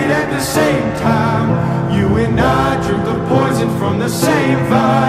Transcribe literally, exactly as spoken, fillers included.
at the same time. You and I drink the poison from the same vine.